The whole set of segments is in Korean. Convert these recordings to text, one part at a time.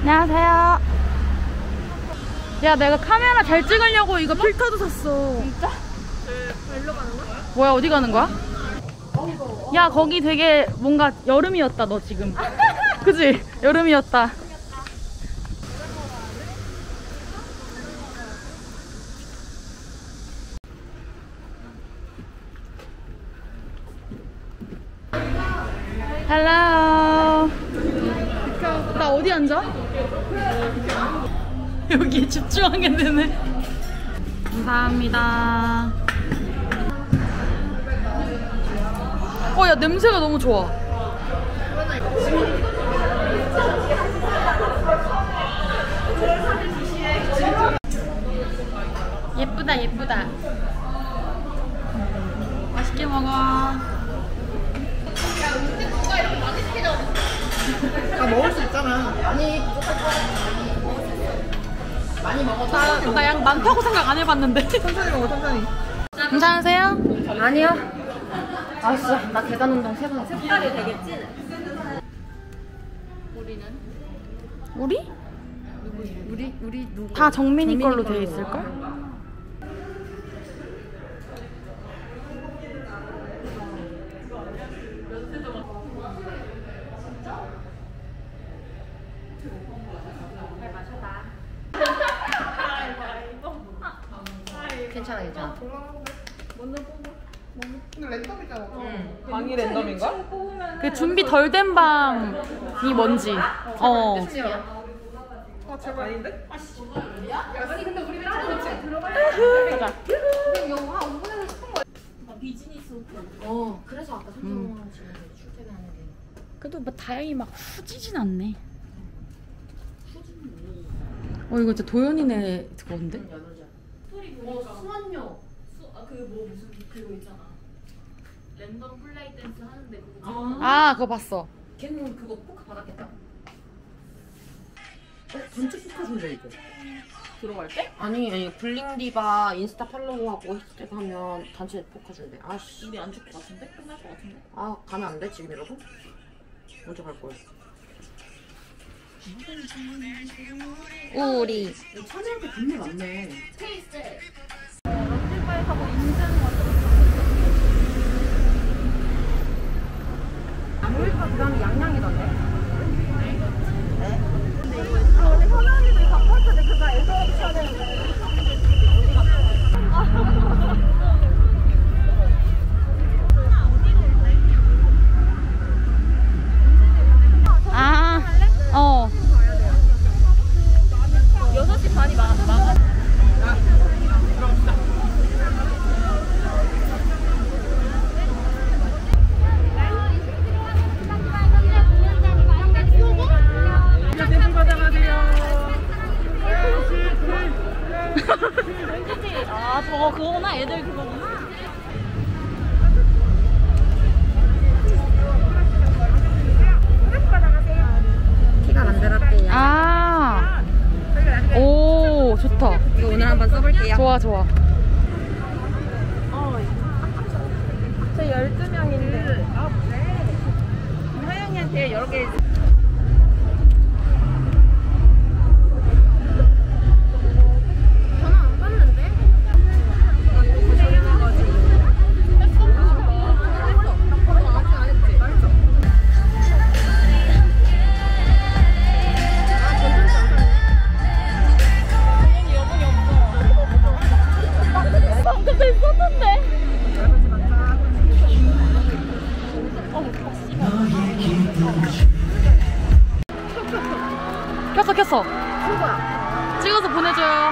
안녕하세요. 야, 내가 카메라 잘 찍으려고 이거 필터도 샀어. 진짜? 일로 가는 거야? 뭐야, 어디 가는 거야? 야, 거기 되게 뭔가 여름이었다, 너 지금. 그치? 여름이었다. 헬로. 나 어디 앉아? 여기 집중하게 되네. 감사합니다. 야, 냄새가 너무 좋아. 예쁘다, 예쁘다. 맛있게 먹어. 다 먹을 수 있잖아. 아니, 많이 먹어. 나 양 많다고 생각 안 해봤는데. 천천히 먹어, 천천히. 괜찮으세요? 아니요. 아, 진짜. 나 계단 운동 3번 했어. 색깔이 되게 진해. 우리? 우리 누구? 다 정민이 걸로 돼 있을걸? 괜찮아, 괜찮아. 근데 랜덤이잖아. 응. 방이 랜덤인가? 그 준비 덜 된 방이 뭔지. 아 제발 아닌데? 아니 근데 우리 가자. 그래서 아까 3,000원 지금 출퇴근하는 게. 그래도 뭐 다행히 막 후지진 않네. 이거 진짜 도연이네 그건데? 수원역. 뭐 무슨 그거 있잖아. 랜덤 플레이 댄스 하는데 그거. 그거 봤어. 걔는 그거 포카 받았겠다. 전체 포카 준대 이거. 들어갈 때? 아니 블링디바 인스타 팔로우하고 해시태그 하면 단체 포카 준대. 아씨. 우리 안 줄 것 같은데? 끝날 것 같은데? 가면 안 돼? 지금이라도? 언제 갈 거야? 우리 참여할 때 돈이 많네. 그 다음에 양양이던데? 네? 근데 현아 언니들이 바빴을 때 그거 애써 쳐야 되는데. 아, 6시 반이 막아. 그거구나. 애들 그거구나. 키가 만들었대요. 오, 좋다. 이거 오늘 한번 써볼게요. 좋아. 저 12명인데. 하영이한테 여러 개. 전화 안 받는데? 방금 됐었는데. 켰어. 찍어서 보내줘요.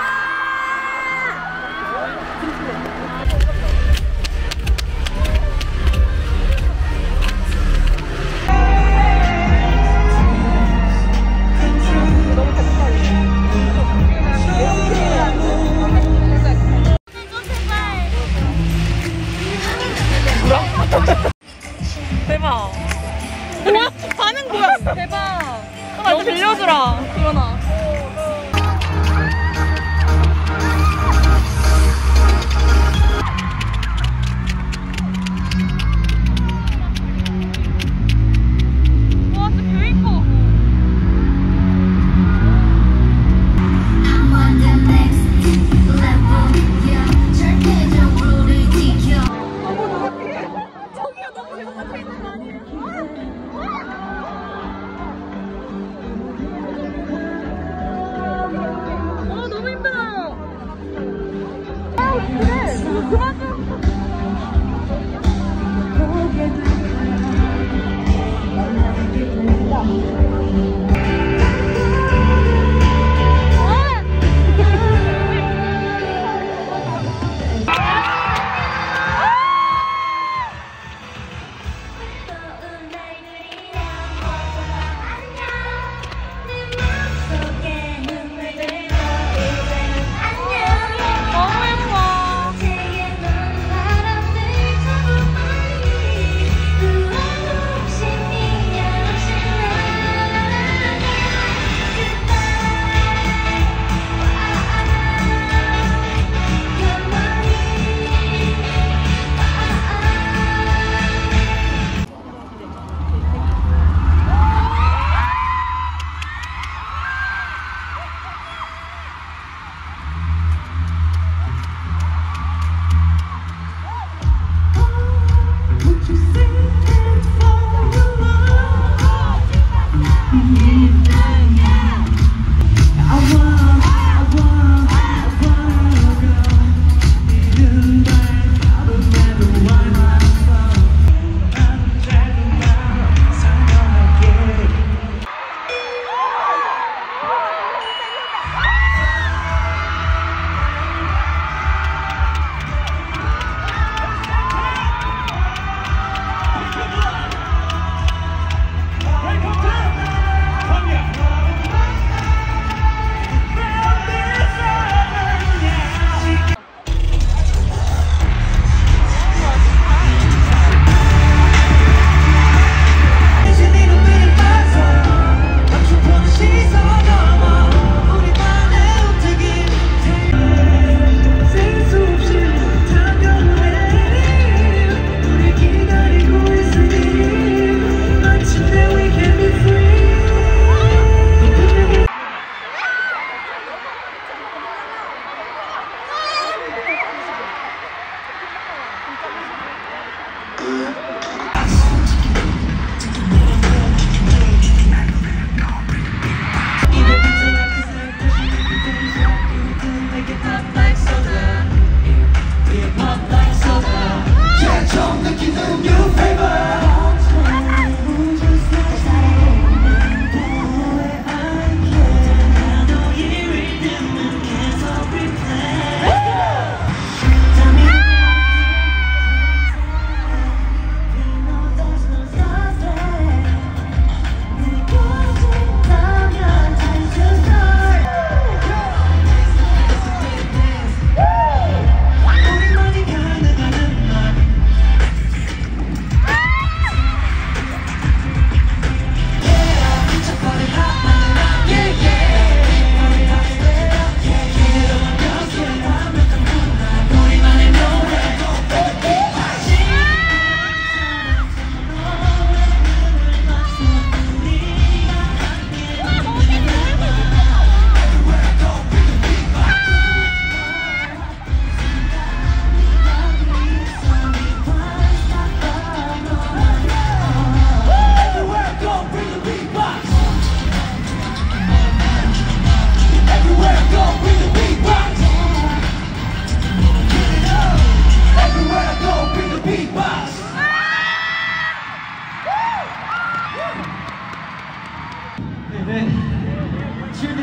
대박. 뭐야? 반응 뭐야? 대박. 나 이거 빌려주라. 그러나. 와, 진짜 뷰 이뻐.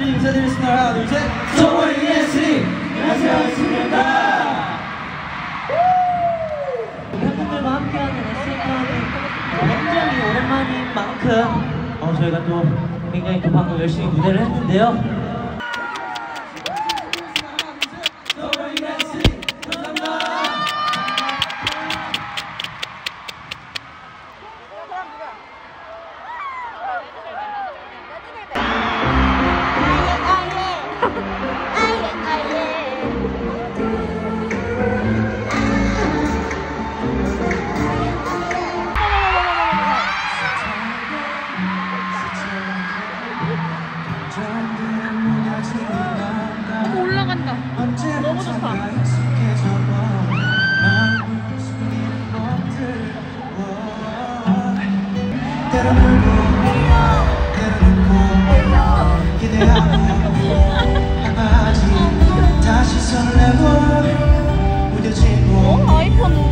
한마디 인사드리겠습니다. 하나, 둘, 셋. 소모의 ESC! 안녕하세요, 신입니다. 팬분들과 함께하는 SNS는 굉장히 오랜만인 만큼 저희가 또 굉장히 또 방금 열심히 무대를 했는데요. 올라간다. 너무 좋다. 다시 설레고 무뎌지고 아이폰.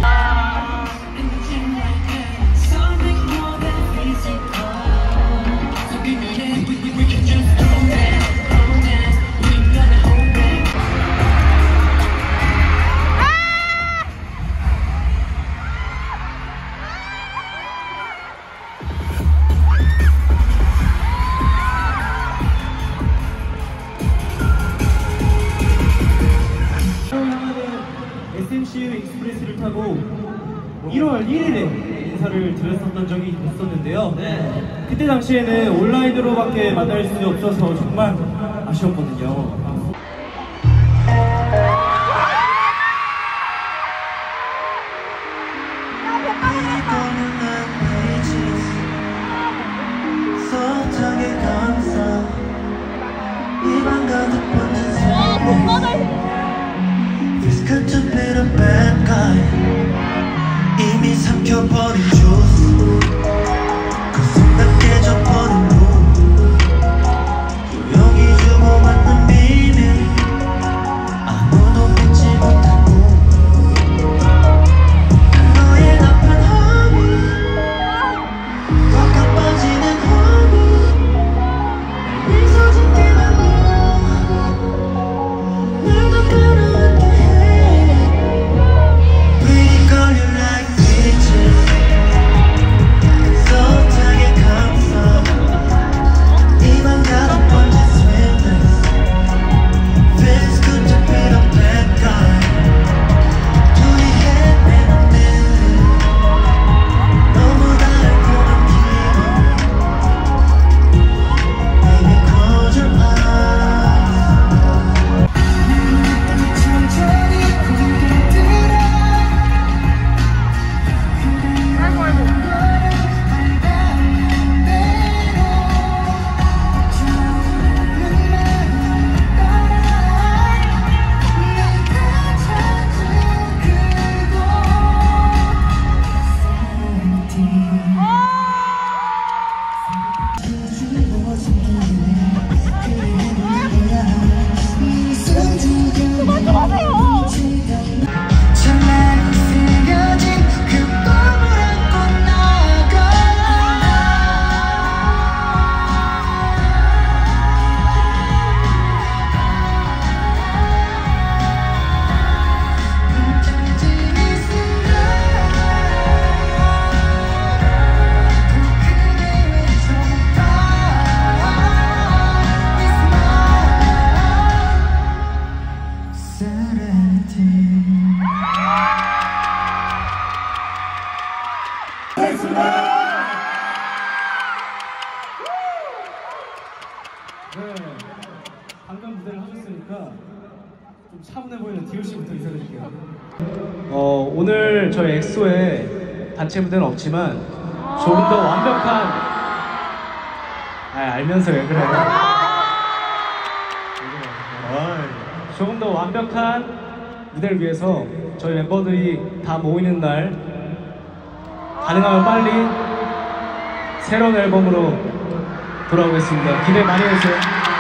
SMCU 익스프레스를 타고 1월 1일에 인사를 드렸었던 적이 있었는데요. 그때 당시에는 온라인으로밖에 만날 수 없어서 정말 아쉬웠거든요. 이미 삼켜버린 주스 그 순간 깨져버린 룸 조용히 주고받는 비밀 아무도 믿지 못하고 너의 나쁜 허물 꽉꽉 빠지는 허물 날 미소 짓게 만들어 날 더 끌어안게 해 Pretty girl you like bitches 애틋하게 감싸 이만 가득 번진 sweetness Feels good to be the bad guy 둘이 헤매는 너무 달콤한 기분 Baby close your eyes 천천히 고개 들어 찬란히 새겨진 그 꿈을 안고 나가 펼쳐진 이 순간 그대 외쳐봐 It's my serenity 네, 방금 무대를 하셨으니까 좀 차분해 보이는 디오 씨부터 인사드릴게요. 오늘 저희 엑소의 단체 무대는 없지만 조금 더 완벽한 알면서 왜 그래요? 조금 더 완벽한 무대를 위해서 저희 멤버들이 다 모이는 날 가능하면 빨리 새로운 앨범으로 돌아오겠습니다. 기대 많이 해주세요.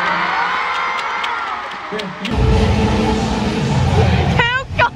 개웃겨.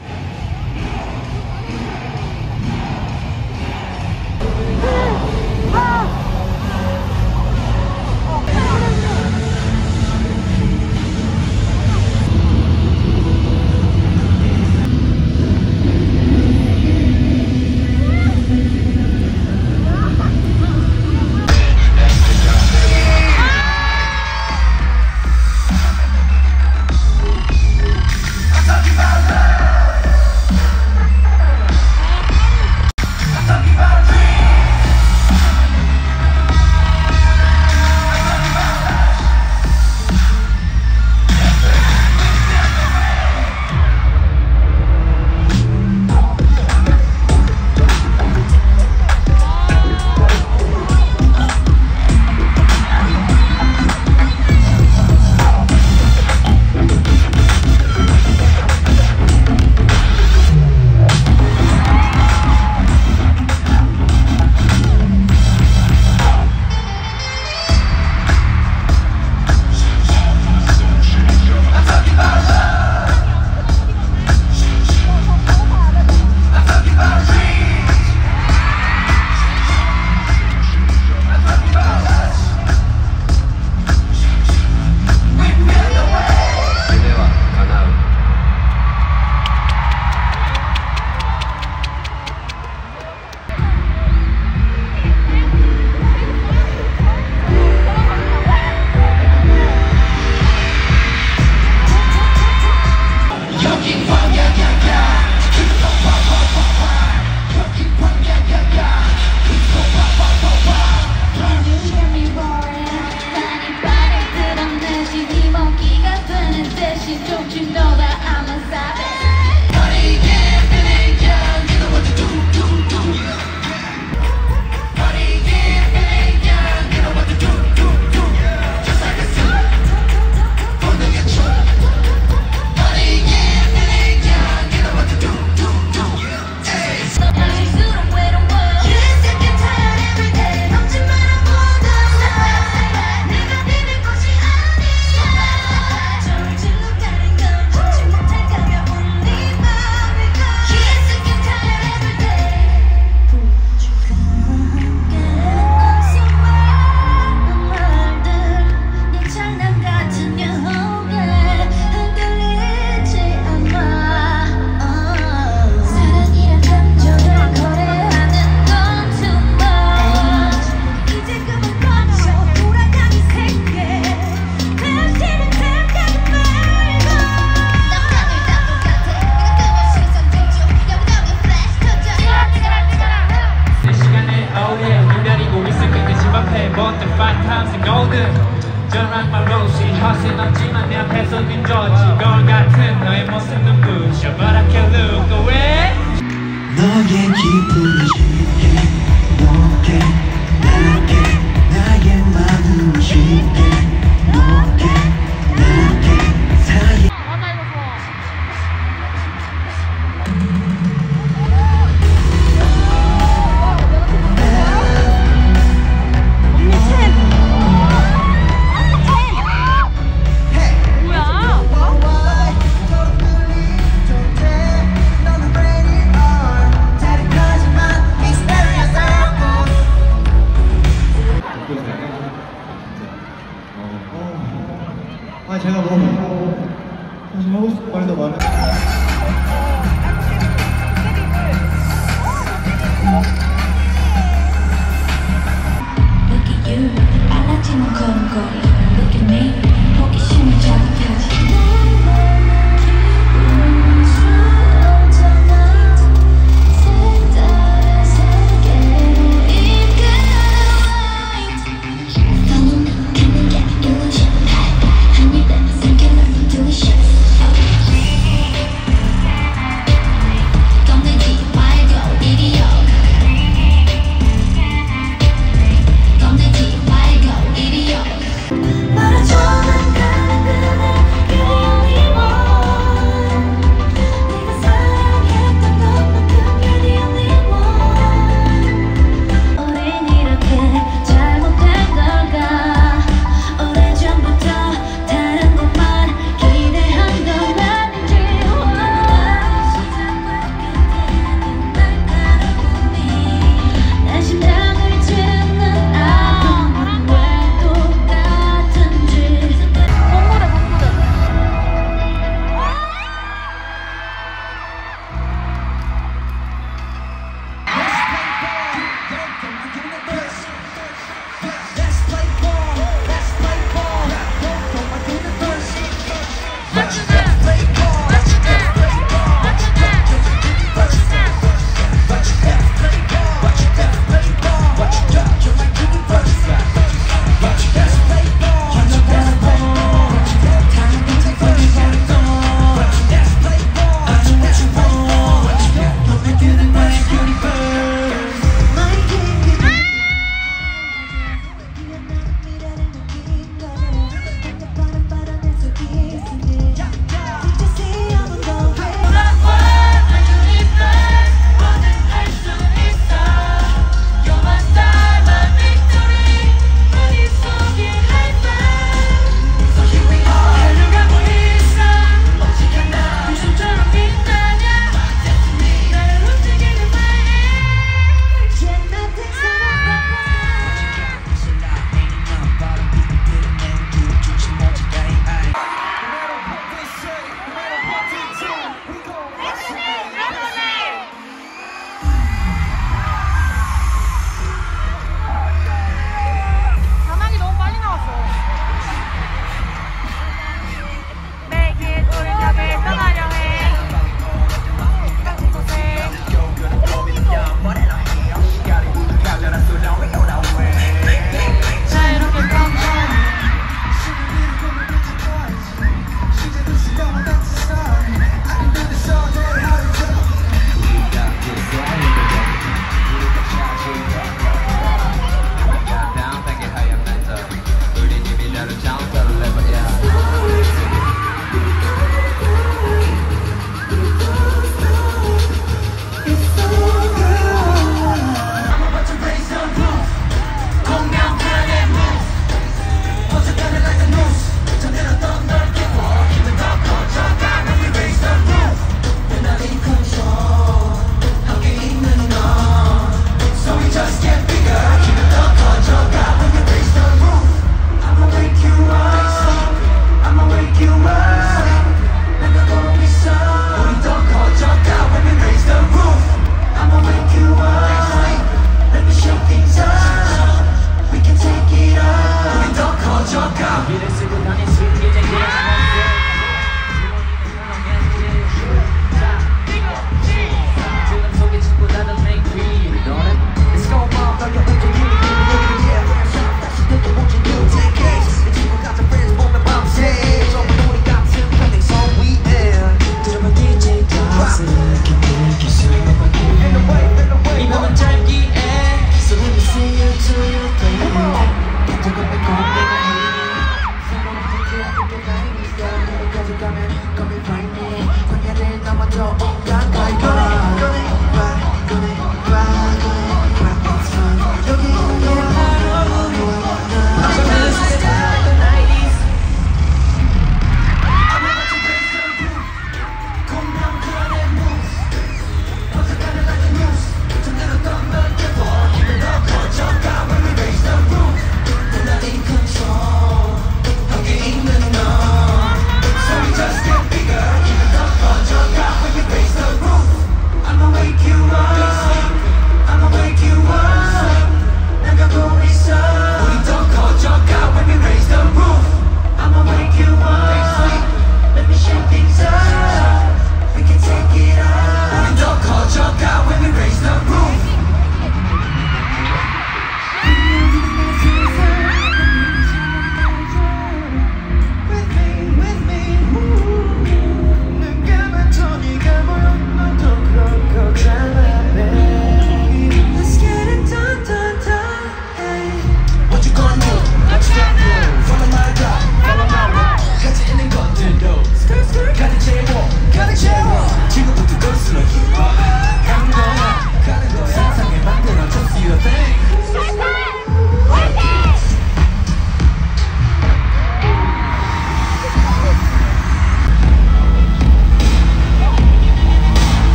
five times the golden 저랑만 로시 허신 없지만 내 앞에서 닌 좋지 거울 같은 너의 모습 눈부셔 But I can't look away 너의 기쁨을 줄게 너게 나게 나의 마음을 줄게 너게 나게 사이 제가 너무 사실 하고 싶은 말도 많아요. Look at you, 빨라지는 걸음걸이. Look at me, 호기심이 자극하지. 색다른 세계로 이끌어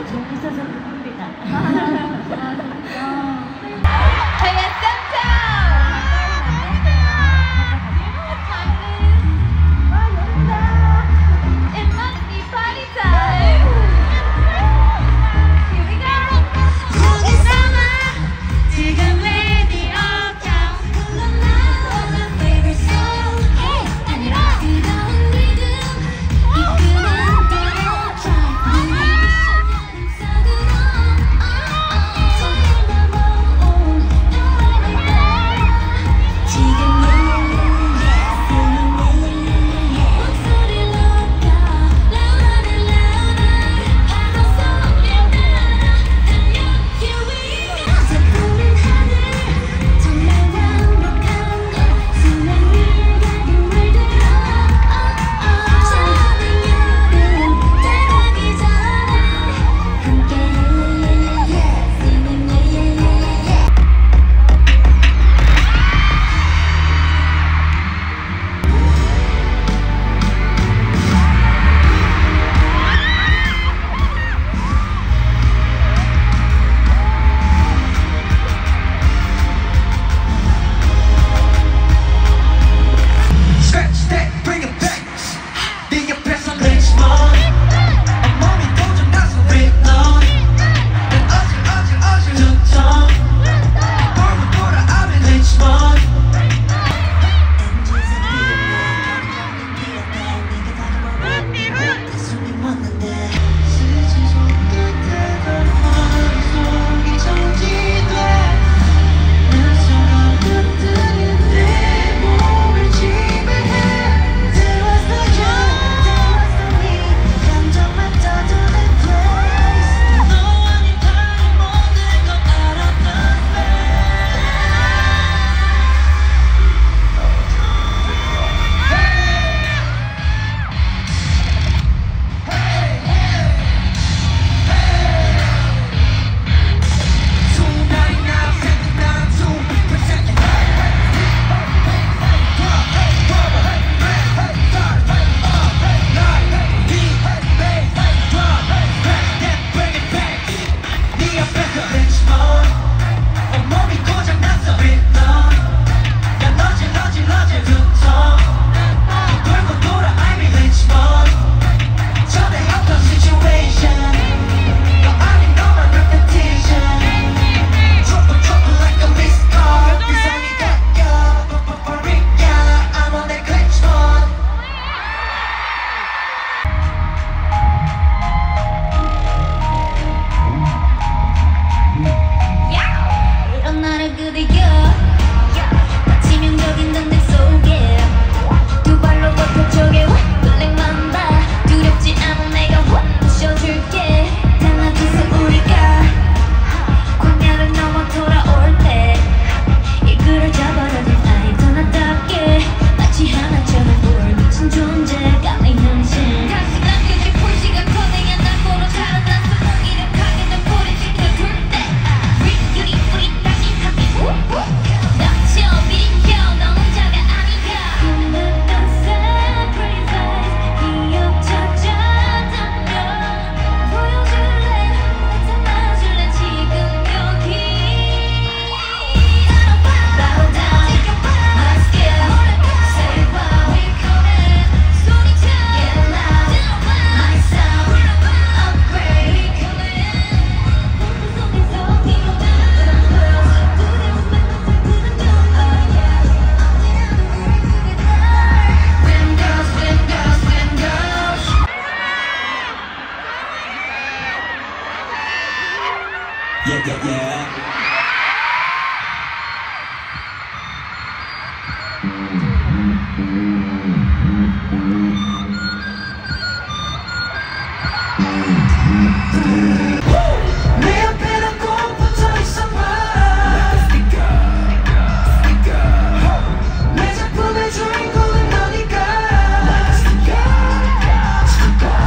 재밌어서 부릅니다.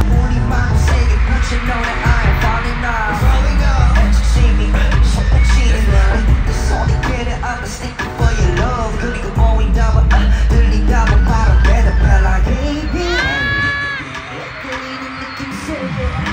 See me,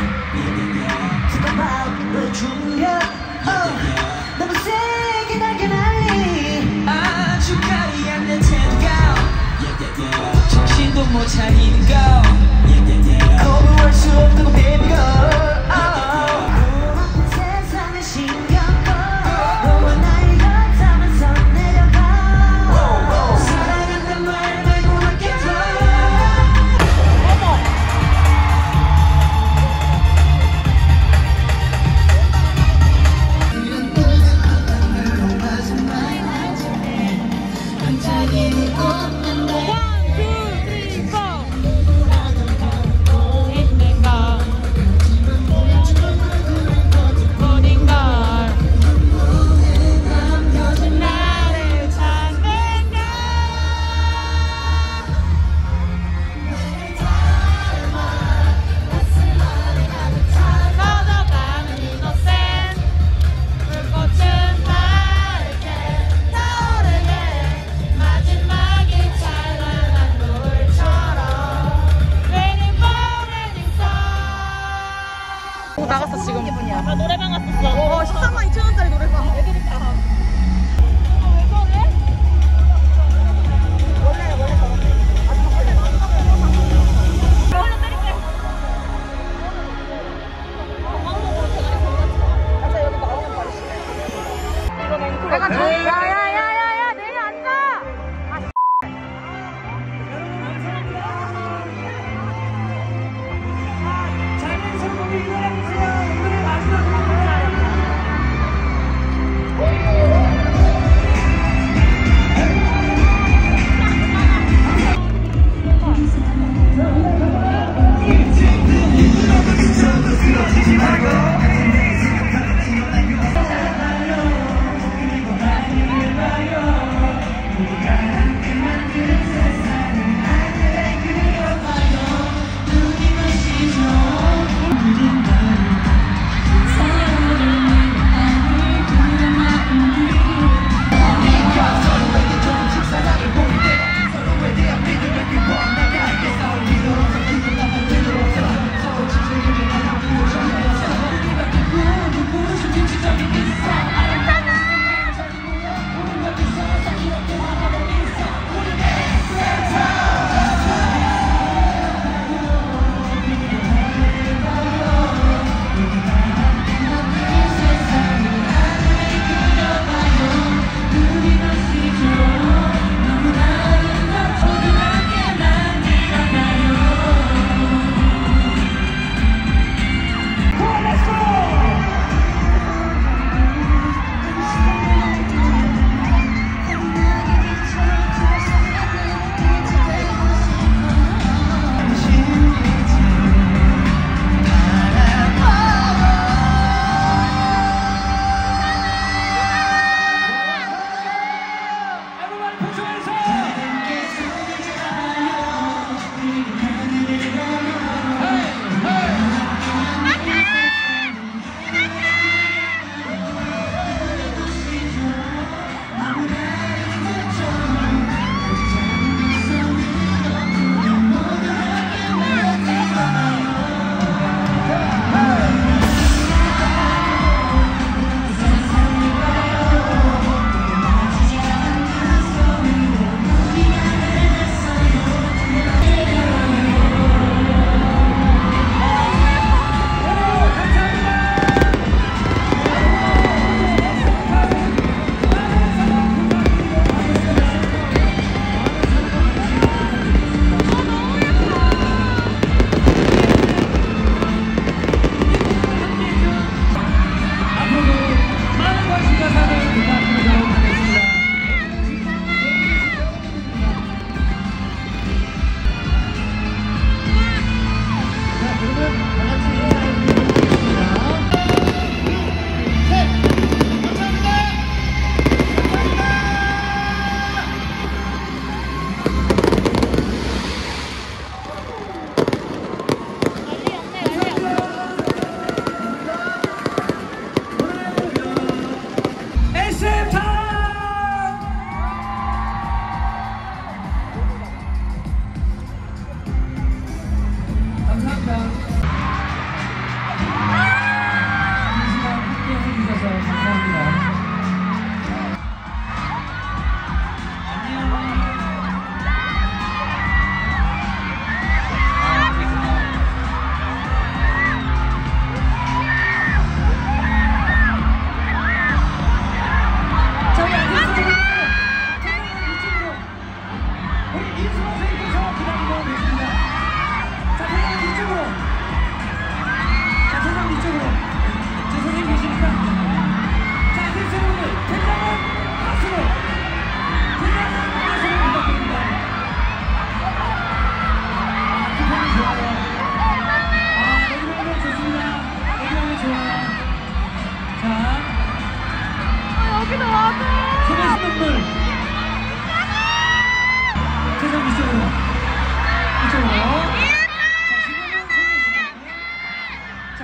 뜨거운 중력 너무 세게 날개 날리 아주 가리 않는 텐가 정신도 못 차리는 거 거부할 수 없다고 baby girl 세상을 신경 꺼 너와 나의 곁하면서 내려가 사랑한단 말 말고 맡겨줘 나갔어 지금. 아, 노래방 갔었어. 14만 2천원짜리 노래방. 애들이 다. 왜 저래? 원래 저런데. 원래 때릴게. 아, 여기 나오면 바로 시네. 이건 앵콜. 내가 야야야야야 내려 앉아. I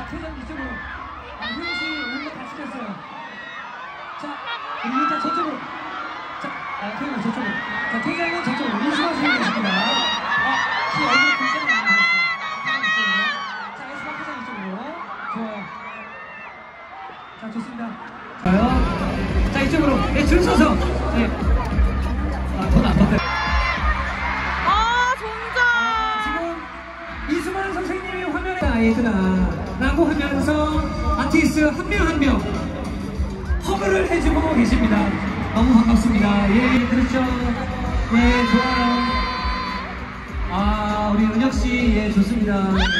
자, 퇴장 이쪽으로. 효영 씨 오늘 다 시켰어요. 자, 우리 일단 저쪽으로. 자, 퇴장은 저쪽으로. 자, 퇴장은 저쪽으로. 이수만 선생님입니다. 키 얼굴 굉장히 많이 보였어요. 자, 이수만 퇴장 이쪽으로. 좋아요. 자, 좋습니다. 좋아요. 자, 이쪽으로. 네, 줄 서서. 네. 돈 안 받대. 지금 이수만 선생님이 화면에 아이들아 라고 하면서 아티스트 한 명 한 명 허그를 해주고 계십니다. 너무 반갑습니다. 예, 그렇죠. 예, 좋아요. 우리 은혁씨, 예, 좋습니다.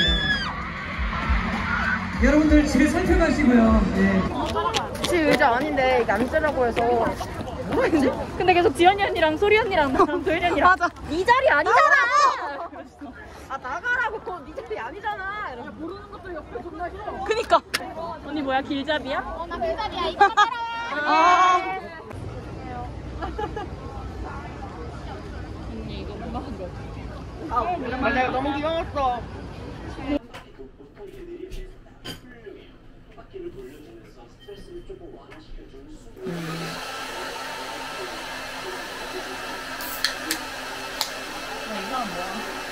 예. 여러분들 집에 살펴가시고요. 예. 제 의자 아닌데 이게 앉으라고 해서 뭐가 있지? 근데 계속 지연이 언니랑 소리 언니랑 나랑 도현이 언니랑. 맞아. 네 자리 아니잖아. 나가라고. 네 자리 아니잖아. 이러면서 모르는 것들 옆에 존나 싫어. 그니까. 언니 뭐야, 길잡이야? 나 내 자리야. 이거 따라. 맞아요. 너무 귀여웠어. 이상한 뭐야?